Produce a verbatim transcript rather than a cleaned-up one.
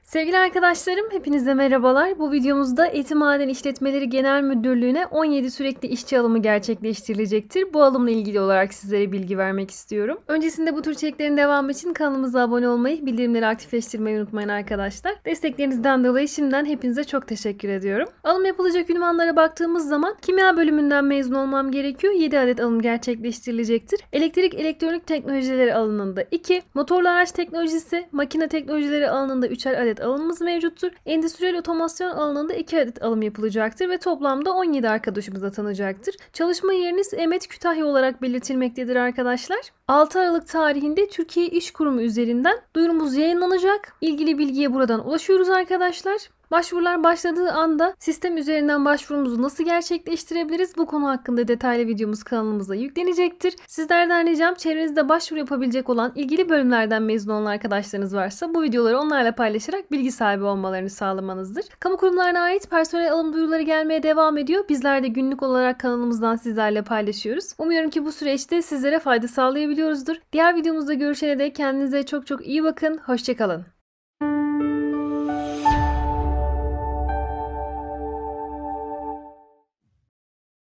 Sevgili arkadaşlarım, hepinize merhabalar. Bu videomuzda Eti Maden İşletmeleri Genel Müdürlüğü'ne on yedi sürekli işçi alımı gerçekleştirilecektir. Bu alımla ilgili olarak sizlere bilgi vermek istiyorum. Öncesinde bu tür içeriklerin devamı için kanalımıza abone olmayı, bildirimleri aktifleştirmeyi unutmayın arkadaşlar. Desteklerinizden dolayı şimdiden hepinize çok teşekkür ediyorum. Alım yapılacak ünvanlara baktığımız zaman kimya bölümünden mezun olmam gerekiyor. yedi adet alım gerçekleştirilecektir. Elektrik elektronik teknolojileri alanında iki, motorlu araç teknolojisi, makine teknolojileri alanında üçer adet alımımız mevcuttur. Endüstriyel otomasyon alanında iki adet alım yapılacaktır ve toplamda on yedi arkadaşımız atanacaktır. Çalışma yeriniz Emet Kütahya olarak belirtilmektedir arkadaşlar. altı Aralık tarihinde Türkiye İş Kurumu üzerinden duyurumuz yayınlanacak. İlgili bilgiye buradan ulaşıyoruz arkadaşlar. Başvurular başladığı anda sistem üzerinden başvurumuzu nasıl gerçekleştirebiliriz? Bu konu hakkında detaylı videomuz kanalımıza yüklenecektir. Sizlerden ricam çevrenizde başvuru yapabilecek olan ilgili bölümlerden mezun olan arkadaşlarınız varsa bu videoları onlarla paylaşarak bilgi sahibi olmalarını sağlamanızdır. Kamu kurumlarına ait personel alım duyuruları gelmeye devam ediyor. Bizler de günlük olarak kanalımızdan sizlerle paylaşıyoruz. Umuyorum ki bu süreçte sizlere fayda sağlayabiliyoruzdur. Diğer videomuzda görüşene dek kendinize çok çok iyi bakın. Hoşça kalın.